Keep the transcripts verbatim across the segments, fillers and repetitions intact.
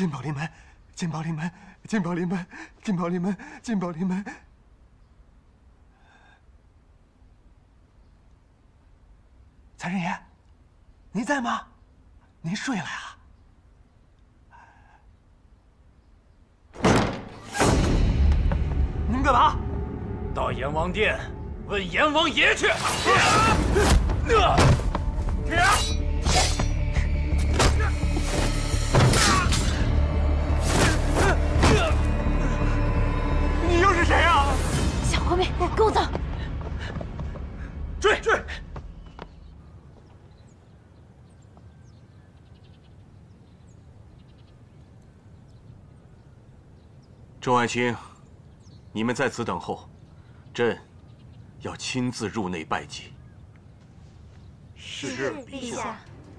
金宝临门，金宝临门，金宝临门，金宝临门，金宝临门。财神爷，您在吗？您睡了呀？您干嘛？ 到阎王殿问阎王爷去。 你又是谁啊？ 小狐狸，跟我走！ 追追！ 众爱卿，你们在此等候，朕要亲自入内拜祭。 是，陛下。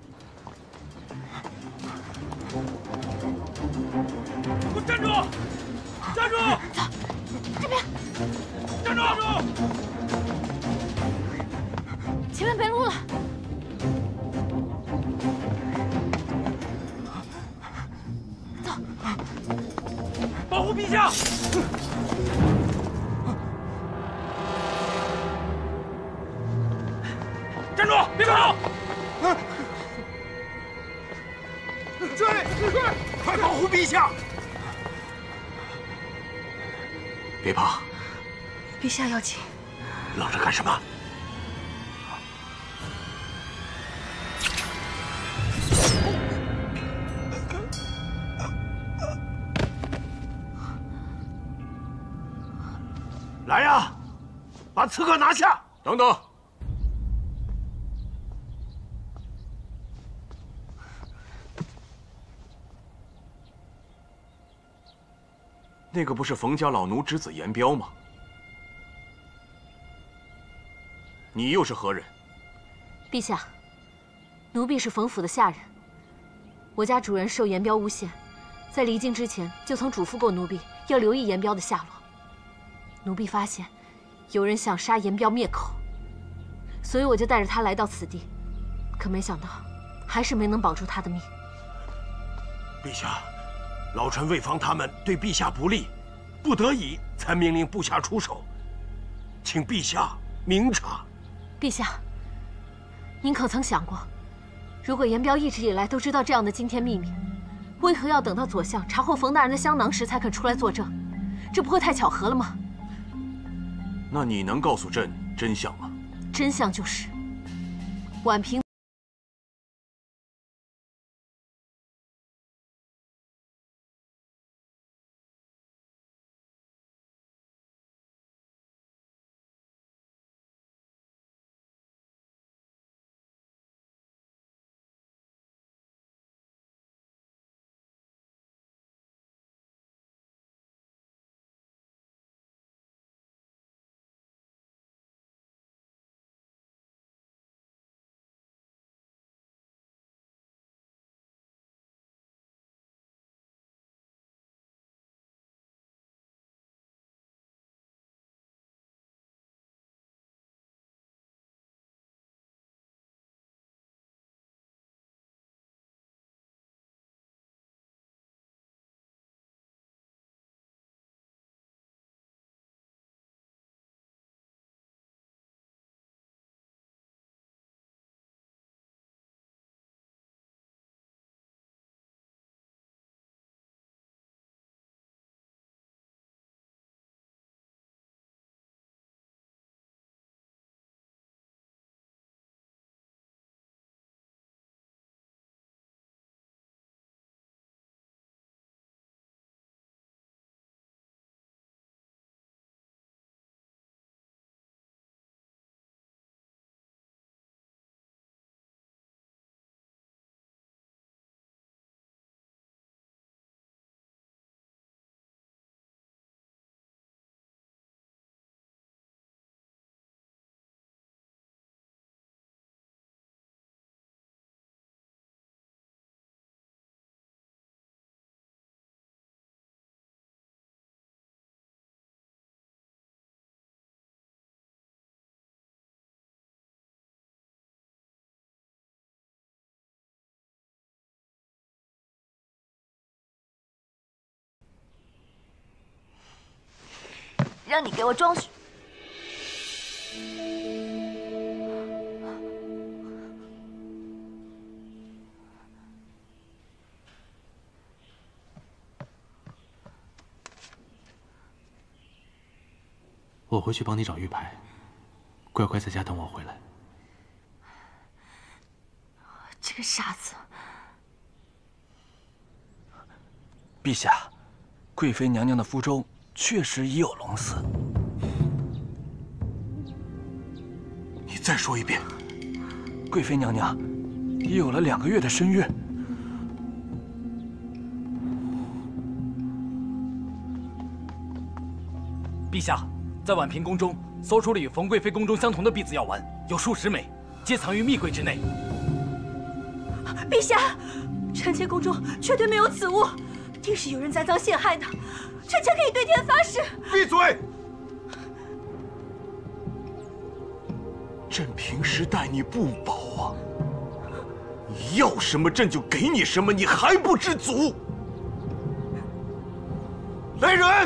给我站住！站住！ 走，这边。 站住！站住！ 前面没路了。走。 保护陛下！站住！别跑！ 追！ 快保护陛下！ 别怕， 陛下要紧。 愣着干什么？ 来呀，把刺客拿下！ 等等。那个不是冯家老奴之子严彪吗？你又是何人？ 陛下，奴婢是冯府的下人。我家主人受严彪诬陷，在离京之前就曾嘱咐过奴婢要留意严彪的下落。奴婢发现有人想杀严彪灭口，所以我就带着他来到此地，可没想到还是没能保住他的命。 陛下。老臣为防他们对陛下不利，不得已才命令部下出手，请陛下明察。 陛下，您可曾想过，如果严彪一直以来都知道这样的惊天秘密，为何要等到左相查获冯大人的香囊时才肯出来作证？这不会太巧合了吗？ 那你能告诉朕真相吗？ 真相就是，宛平。 让你给我装虚。 我回去帮你找玉牌，乖乖在家等我回来。 这个傻子！ 陛下，贵妃娘娘的福州确实已有龙嗣。 你再说一遍。 贵妃娘娘已有了两个月的身孕。 陛下。 在宛平宫中搜出了与冯贵妃宫中相同的婢子药丸，有数十枚，皆藏于密柜之内。 陛下，臣妾宫中绝对没有此物，定是有人栽赃陷害的。臣妾可以对天发誓。 闭嘴！ 朕平时待你不薄啊，你要什么朕就给你什么，你还不知足？来人！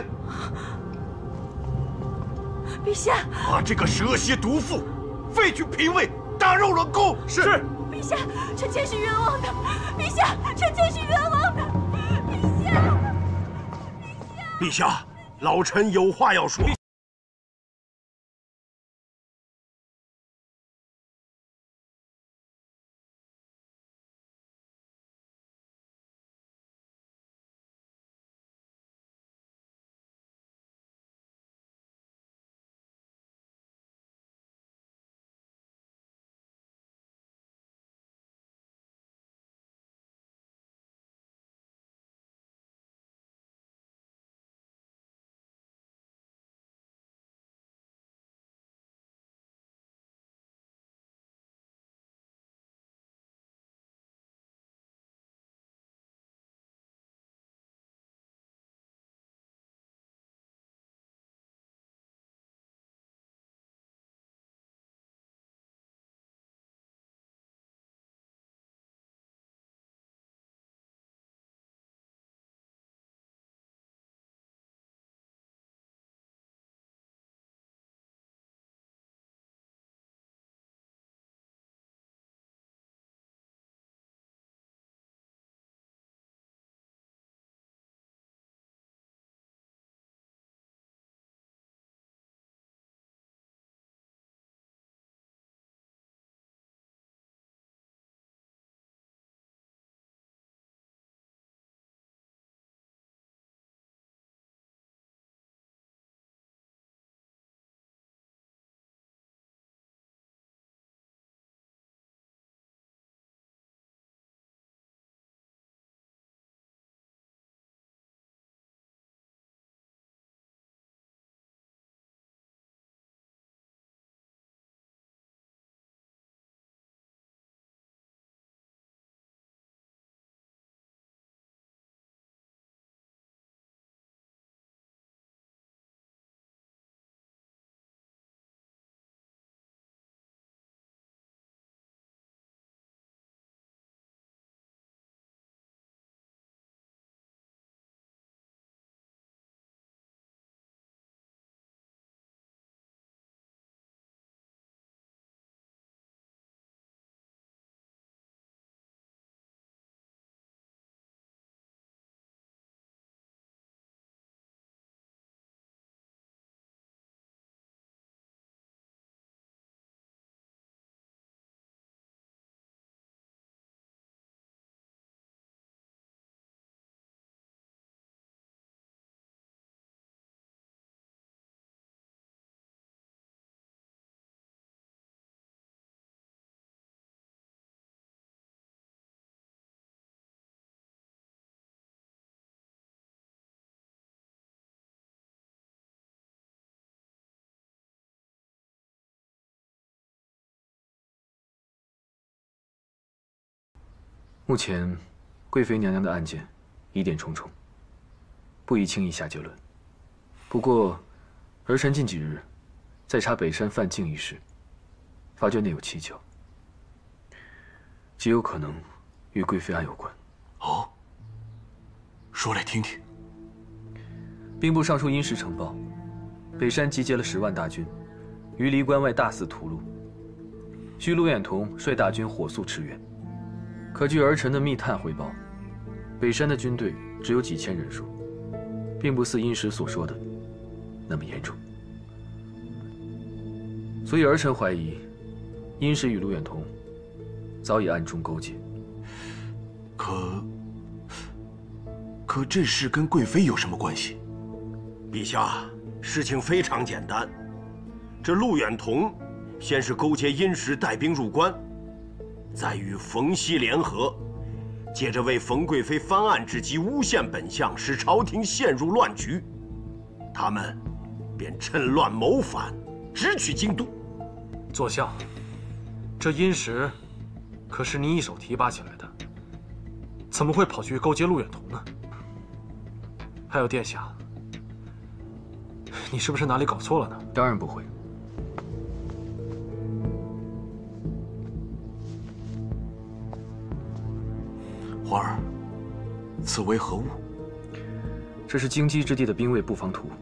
陛下， 把这个蛇蝎毒妇废去嫔位，打肉冷宫。 是。 陛下，臣妾是冤枉的。陛下，臣妾是冤枉的。陛下， 陛下，老臣有话要说。 目前，贵妃娘娘的案件疑点重重，不宜轻易下结论。不过，儿臣近几日在查北山范静一事，发觉内有蹊跷，极有可能与贵妃案有关。 哦，说来听听。 兵部尚书因时呈报， 北山集结了十万大军，于离关外大肆屠戮。需陆远同率大军火速驰援。可据儿臣的密探回报，北山的军队只有几千人数，并不似殷实所说的那么严重。所以儿臣怀疑，殷实与陆远同早已暗中勾结。 可，可这事跟贵妃有什么关系？ 陛下，事情非常简单，这陆远同先是勾结殷实带兵入关，再与冯熙联合，接着为冯贵妃翻案之机诬陷本相，使朝廷陷入乱局，他们便趁乱谋反，直取京都。 左相，这殷实可是你一手提拔起来的，怎么会跑去勾结陆远同呢？还有殿下，你是不是哪里搞错了呢？ 当然不会。 花儿，此为何物？ 这是荆棘之地的兵卫布防图。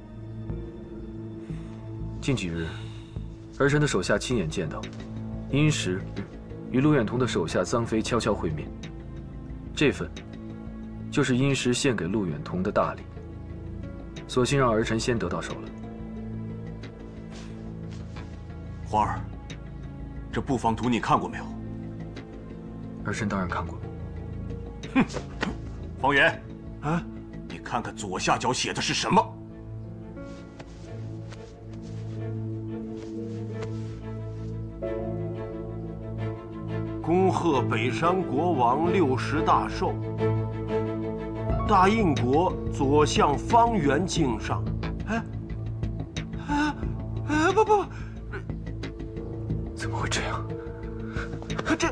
近几日，儿臣的手下亲眼见到，殷实与陆远同的手下臧妃悄悄会面。这份，就是殷实献给陆远同的大礼。索性让儿臣先得到手了。 花儿，这布防图你看过没有？ 儿臣当然看过。 哼，方圆， 啊， 你看看左下角写的是什么？ 恭贺北山国王六十大寿，大印国左相方圆敬上。哎，哎，哎，不不不， 怎么会这样？ 这。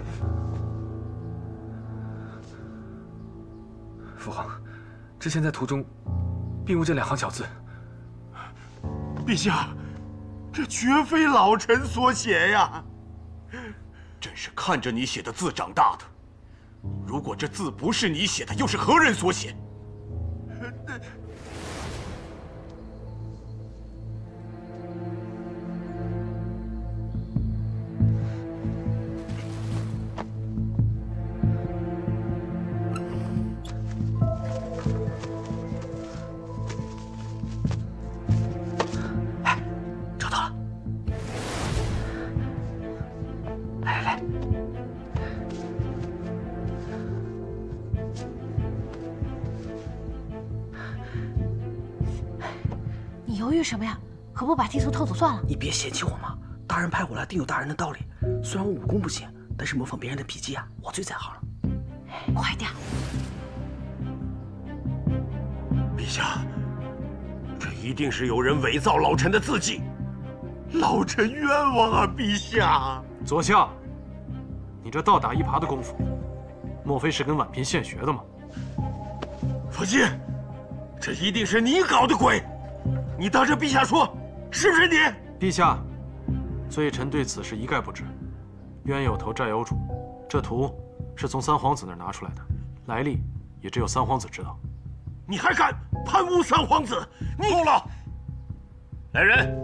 父皇，之前在图中，并无这两行小字。 陛下，这绝非老臣所写呀！ 朕是看着你写的字长大的，如果这字不是你写的，又是何人所写？ 犹豫什么呀？何不把地图偷走算了？ 你别嫌弃我嘛！大人派我来，定有大人的道理。虽然我武功不行，但是模仿别人的笔记啊，我最在行了。 快点！ 陛下，这一定是有人伪造老臣的字迹，老臣冤枉啊！陛下， 左相，你这倒打一耙的功夫，莫非是跟婉嫔现学的吗？ 福晋，这一定是你搞的鬼！你当着陛下说，是不是你？ 陛下，罪臣对此事一概不知，冤有头债有主。这图是从三皇子那儿拿出来的，来历也只有三皇子知道。 你还敢贪污三皇子？你够了！来人，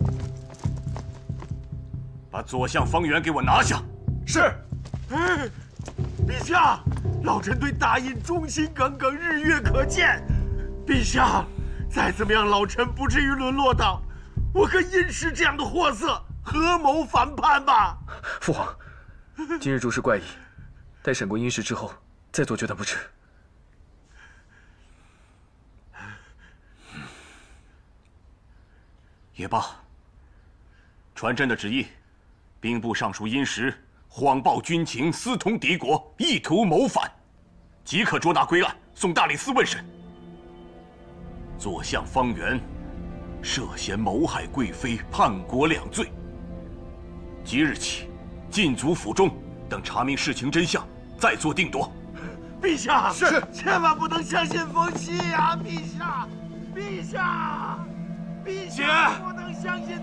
把左相方圆给我拿下！ 是。哎，陛下，老臣对大印忠心耿耿，日月可见。陛下，再怎么样，老臣不至于沦落到我跟殷实这样的货色合谋反叛吧？ 父皇，今日诸事怪异，待审过殷实之后再做决断不迟。 也罢，传朕的旨意，兵部尚书殷实谎报军情，私通敌国，意图谋反，即可捉拿归案，送大理寺问审。左相方圆涉嫌谋害贵妃，叛国两罪。即日起，禁足府中，等查明事情真相，再做定夺。 陛下， 是， 千万不能相信冯熙呀！陛下，陛下，陛下，不能相信。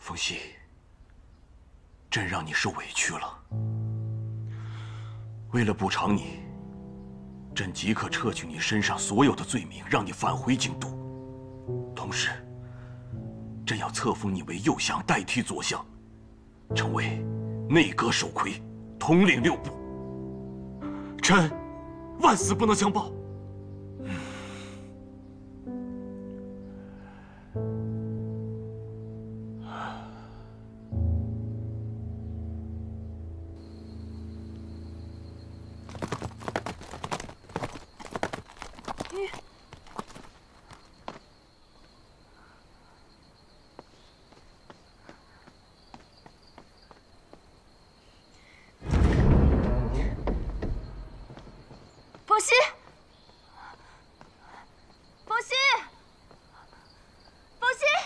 冯熙，朕让你受委屈了。为了补偿你，朕即刻撤去你身上所有的罪名，让你返回京都。同时，朕要册封你为右相，代替左相，成为内阁首魁，统领六部。 朕万死不能相报。 冯熙，冯熙，冯熙，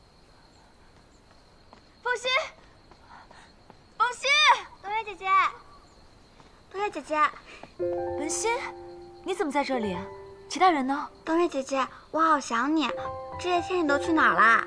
冯熙，冯熙， 冬月姐姐，冬月姐姐， 文心，你怎么在这里？其他人呢？ 冬月姐姐，我好想你，这些天你都去哪儿啦？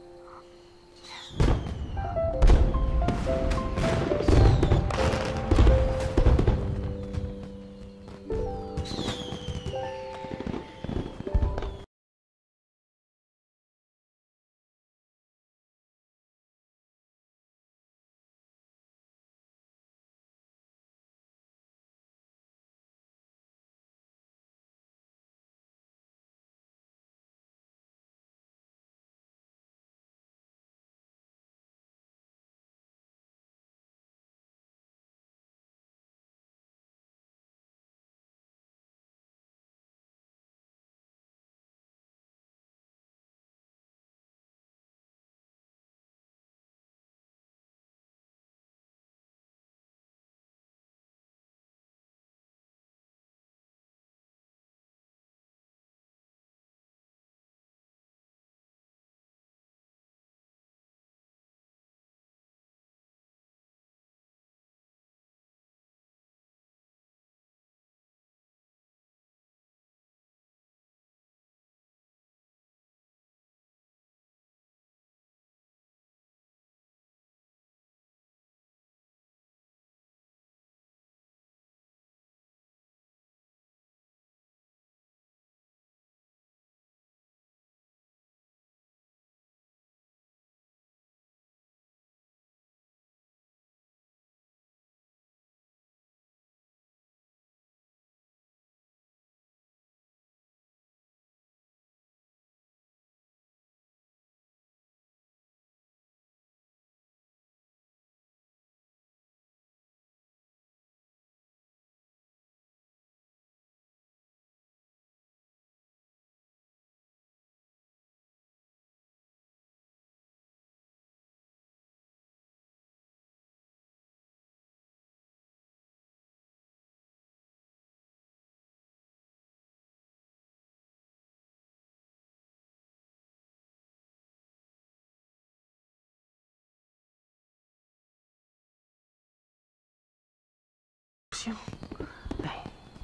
行，哎，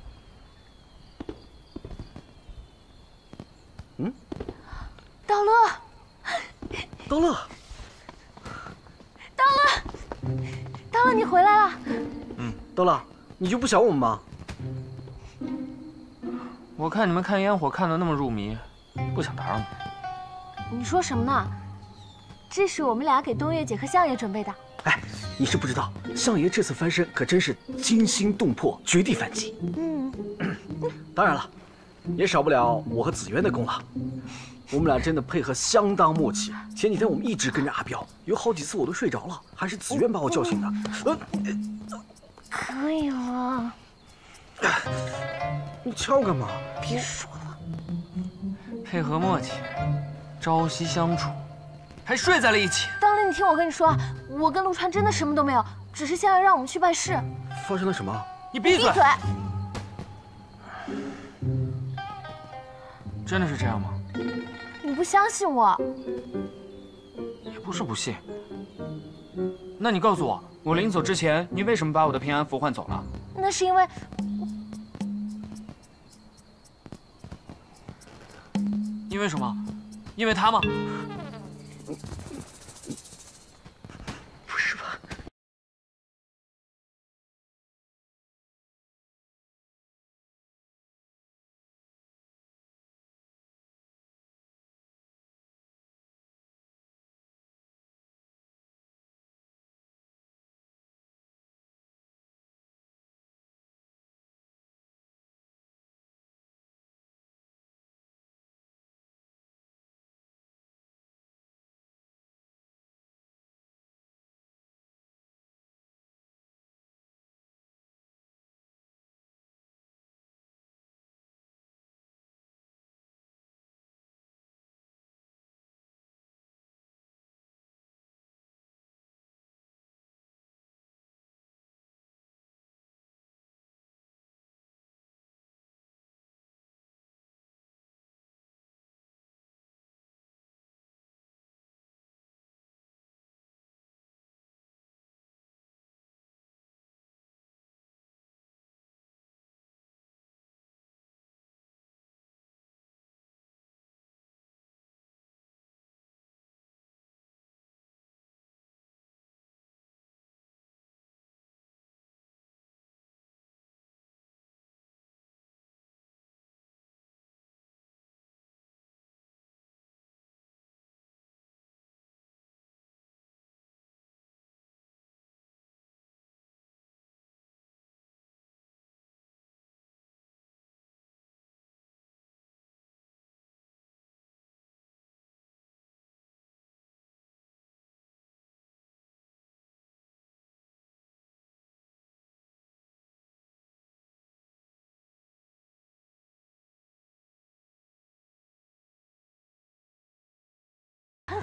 嗯， 道乐， 道乐， 道乐，道乐，你回来了。 嗯，道乐，你就不想我们吗？ 我看你们看烟火看得那么入迷，不想打扰你。 你说什么呢？这是我们俩给冬月姐和相爷准备的。 哎，你是不知道，相爷这次翻身可真是惊心动魄，绝地反击。 嗯， 当然了，也少不了我和紫渊的功劳。我们俩真的配合相当默契。前几天我们一直跟着阿彪，有好几次我都睡着了，还是紫渊把我叫醒的。呃， 可以了。 你敲干嘛？ 别说了。 配合默契，朝夕相处，还睡在了一起。 当乐，你听我跟你说，我跟陆川真的什么都没有，只是相爷让我们去办事。 发生了什么？ 你闭嘴！ 闭嘴！ 真的是这样吗？ 你不相信我？ 也不是不信。那你告诉我，我临走之前，你为什么把我的平安符换走了？ 那是因为…… 因为什么？因为他吗？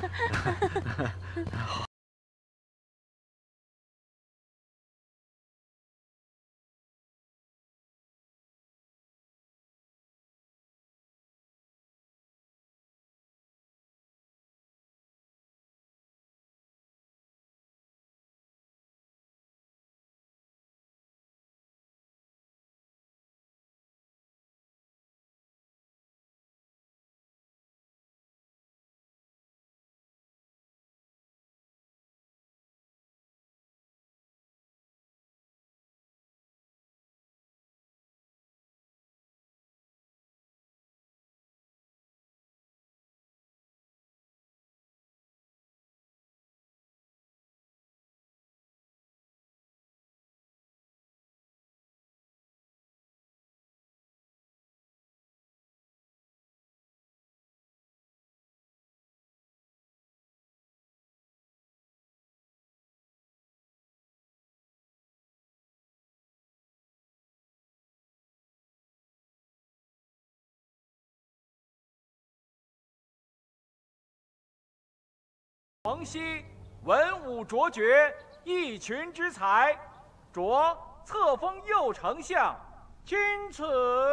冯熙文武卓绝，一群之才，着册封右丞相，钦此。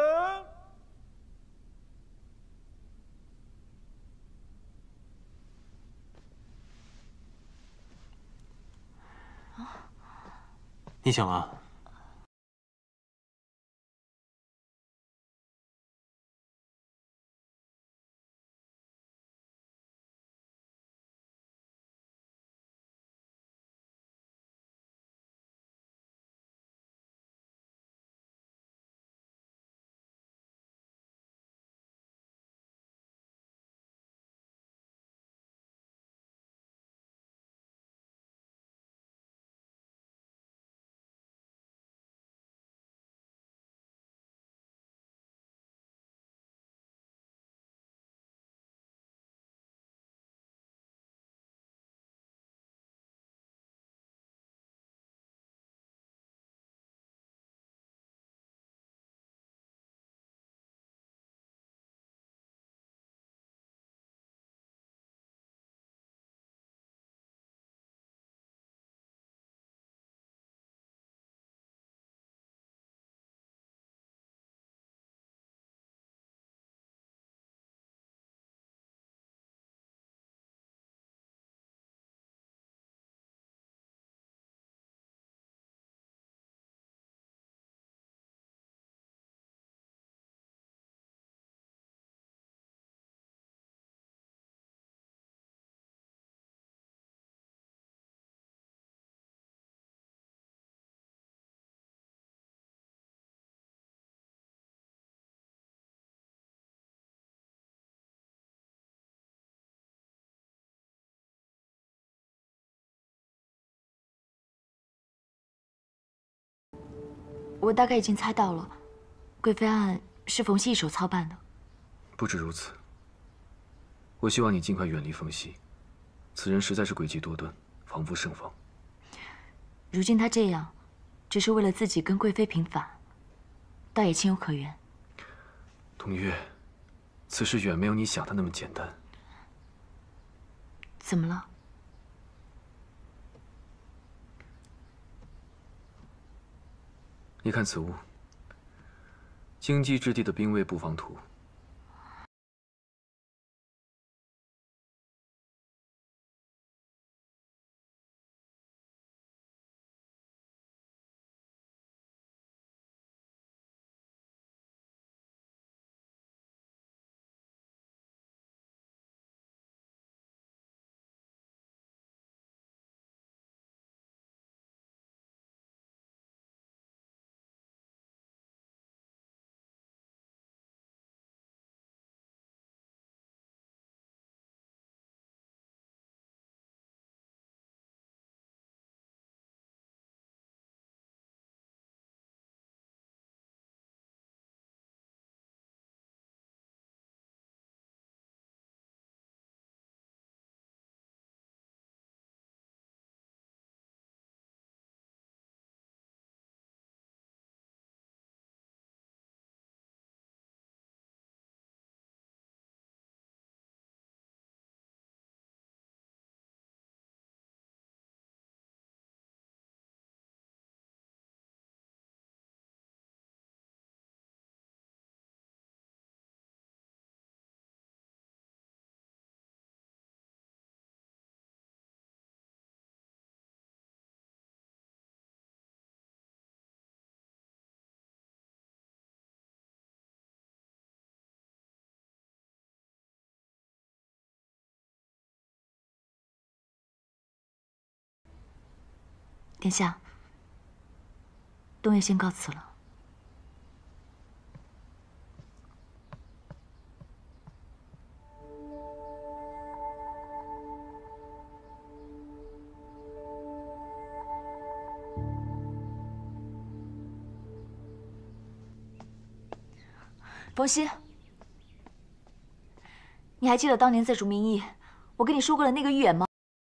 你醒了？ 我大概已经猜到了，贵妃案是冯熙一手操办的。 不止如此，我希望你尽快远离冯熙，此人实在是诡计多端，防不胜防。 如今他这样，只是为了自己跟贵妃平反，倒也情有可原。 冬月，此事远没有你想的那么简单。 怎么了？ 你看此物，荆棘之地的兵卫布防图。 殿下，东岳先告辞了。冯熙，你还记得当年在主名驿，我跟你说过的那个预言吗？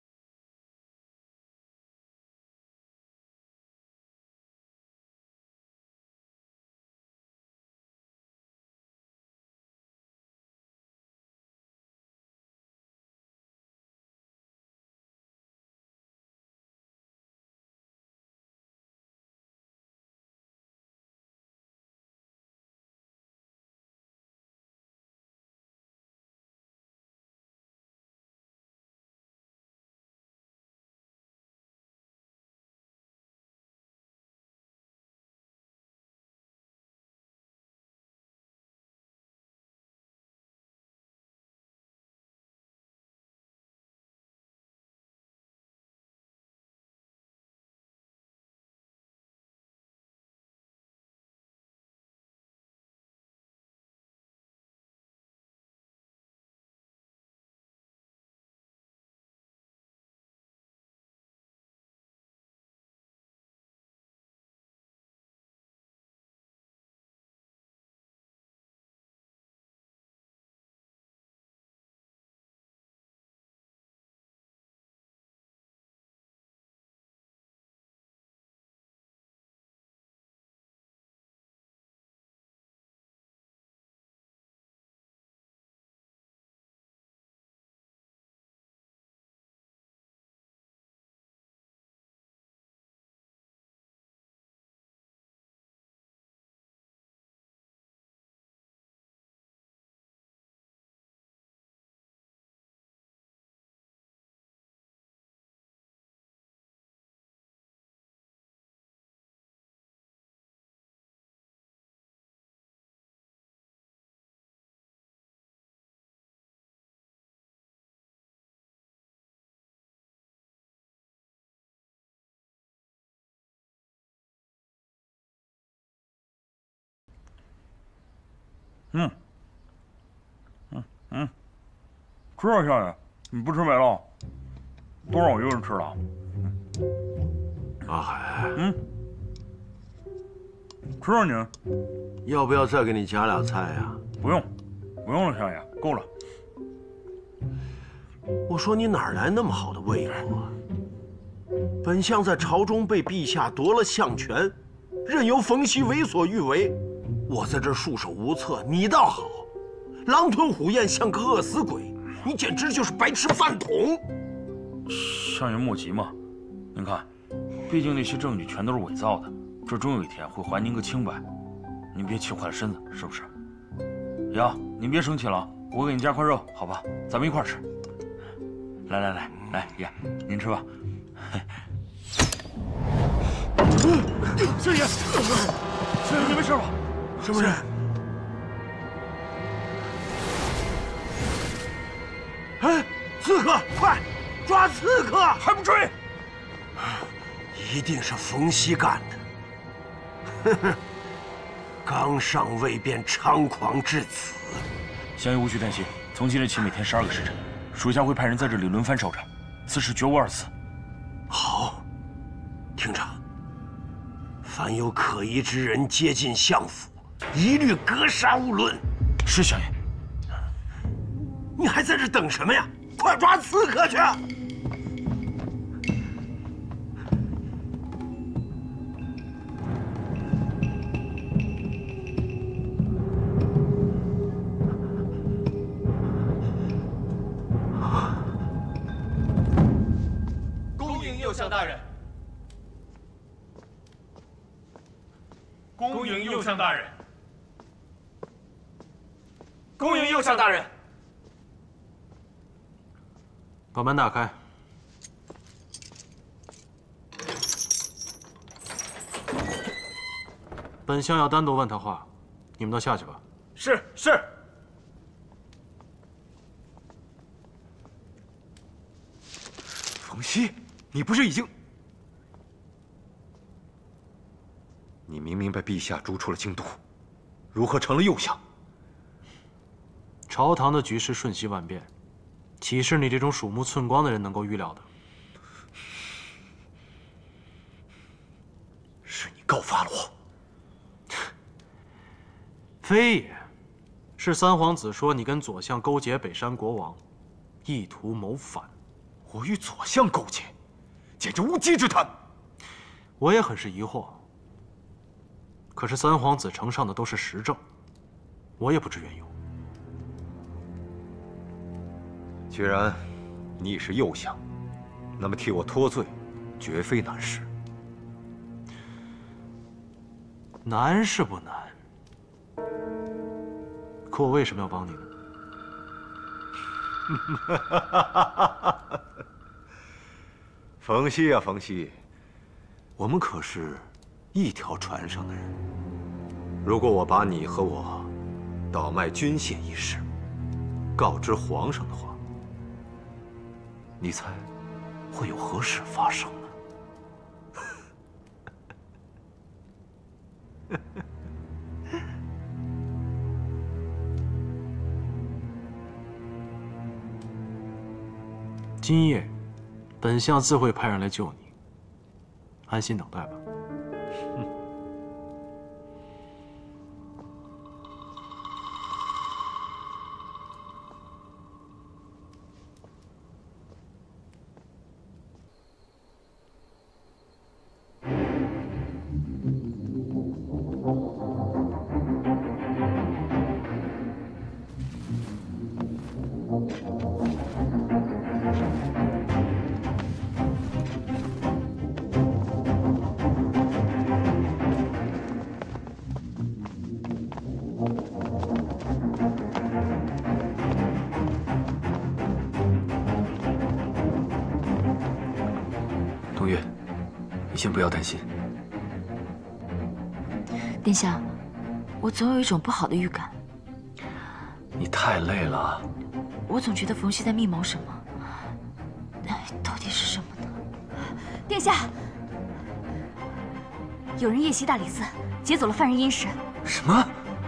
嗯，嗯嗯，吃啊，少爷，你不吃没了，都让我一个人吃了。 阿海， 嗯，吃啊你。 要不要再给你加俩菜呀？ 不用，不用了，少爷，够了。 我说你哪来那么好的胃口啊？本相在朝中被陛下夺了相权，任由冯熙为所欲为。我在这束手无策，你倒好，狼吞虎咽，像个饿死鬼。你简直就是白吃饭桶。 相爷莫急嘛，您看，毕竟那些证据全都是伪造的，这终有一天会还您个清白。您别气坏了身子，是不是？呀，您别生气了，我给你加块肉，好吧？咱们一块吃。来来来来，呀，您吃吧。相爷，相爷，你没事吧？ 什么人？哎，刺客，快抓刺客！ 还不追？ 一定是冯熙干的。哼哼，刚上位便猖狂至此。 相爷无需担心，从今日起每天十二个时辰，属下会派人在这里轮番哨查，此事绝无二次。 好，听着，凡有可疑之人接近相府，一律格杀勿论。 是相爷。 你还在这等什么呀？快抓刺客去！ 恭迎右相大人。恭迎右相大人。恭迎右相大人。 把门打开。本相要单独问他话，你们都下去吧。 是是。 冯熙，你不是已经…… 你明明被陛下逐出了京都，如何成了右相？ 朝堂的局势瞬息万变，岂是你这种鼠目寸光的人能够预料的？ 是你告发了我？ 非也，是三皇子说你跟左相勾结北山国王，意图谋反。 我与左相勾结，简直无稽之谈。 我也很是疑惑。可是三皇子呈上的都是实证，我也不知缘由。 既然你是右相，那么替我脱罪，绝非难事。 难是不难，可我为什么要帮你呢？ 冯熙呀，冯熙，我们可是一条船上的人。如果我把你和我倒卖军械一事告知皇上的话，你猜会有何事发生呢？ 今夜，本相自会派人来救你，安心等待吧。 东岳，你先不要担心。 殿下，我总有一种不好的预感。 你太累了。 我总觉得冯熙在密谋什么，哎，到底是什么呢？ 殿下，有人夜袭大理寺，劫走了犯人殷实。 什么？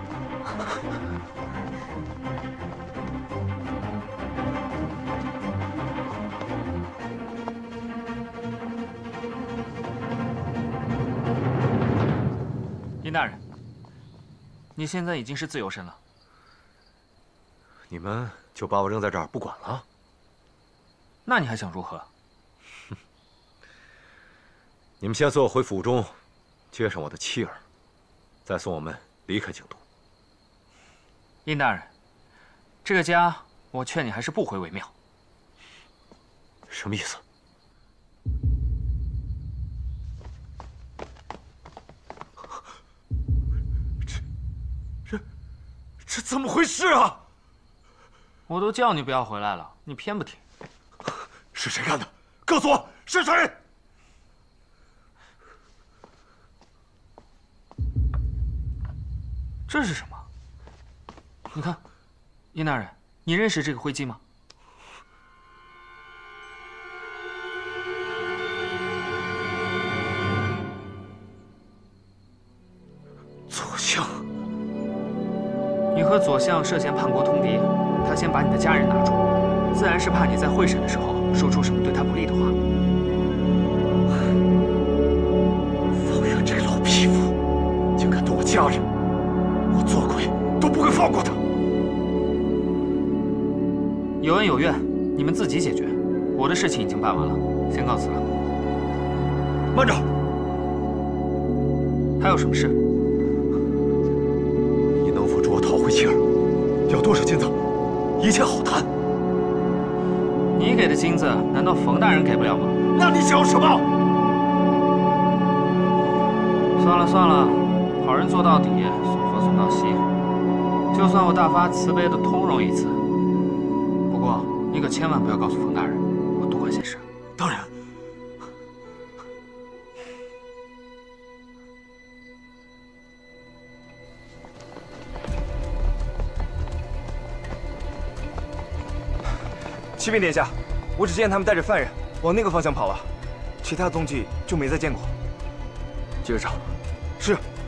殷大人，你现在已经是自由身了。 你们就把我扔在这儿不管了？ 那你还想如何？ 你们先送我回府中，接上我的妻儿，再送我们离开京都。 殷大人，这个家，我劝你还是不回为妙。 什么意思？这这这怎么回事啊？ 我都叫你不要回来了，你偏不听。 是谁干的？告诉我是谁！ 这是什么？你看，殷大人，你认识这个徽记吗？ 左相， 你和左相涉嫌叛国通敌，他先把你的家人拿住，自然是怕你在会审的时候说出什么对他不利的话。 方圆这个老匹夫，竟敢动我家人，我做鬼都不会放过他。 有恩有怨，你们自己解决。我的事情已经办完了，先告辞了。 慢着， 还有什么事？ 你能否助我讨回妻儿？要多少金子？一切好谈。 你给的金子，难道冯大人给不了吗？ 那你想要什么？ 算了算了，好人做到底，送佛送到西。就算我大发慈悲的通融一次，不过你可千万不要告诉冯大人，我多管闲事。 当然。 启禀殿下，我只见他们带着犯人往那个方向跑了，其他踪迹就没再见过。 接着找。 是。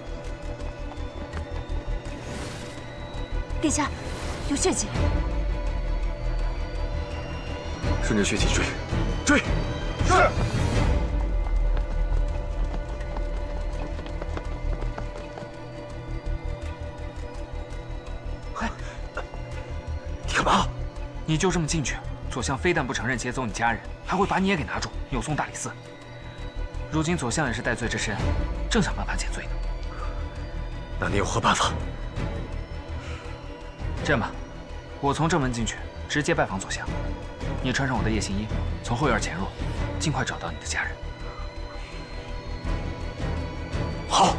殿下，有血迹。 顺着血迹追，追！ 是。 哎， 你干嘛？ 你就这么进去，左相非但不承认劫走你家人，还会把你也给拿住，扭送大理寺。如今左相也是戴罪之身，正想办法减罪呢。 那你有何办法？ 这样吧，我从正门进去，直接拜访左相。你穿上我的夜行衣，从后院潜入，尽快找到你的家人。 好。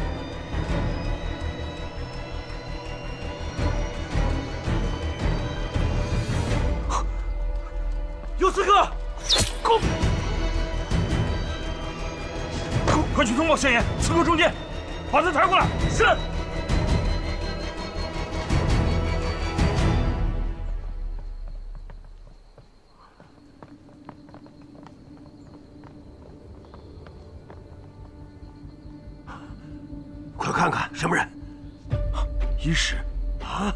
有刺客，攻！快去通报县衙，刺客中箭，把他抬过来。是。 快看看什么人？ 医师啊！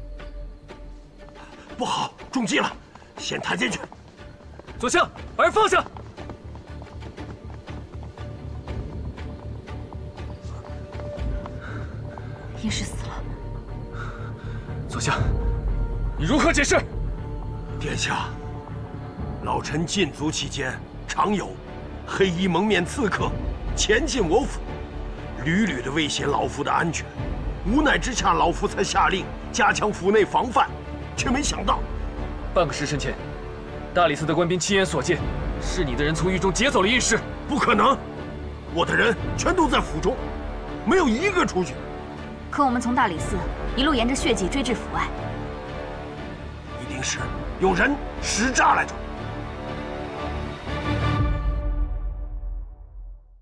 不好，中计了，先抬进去。 左相，把人放下。 医师死了。 左相，你如何解释？ 殿下，老臣禁足期间，常有黑衣蒙面刺客潜进我府，屡屡的威胁老夫的安全。无奈之下，老夫才下令加强府内防范，却没想到， 半个时辰前，大理寺的官兵亲眼所见，是你的人从狱中劫走了医师。 不可能，我的人全都在府中，没有一个出去。 可我们从大理寺一路沿着血迹追至府外， 一定是有人使诈来着。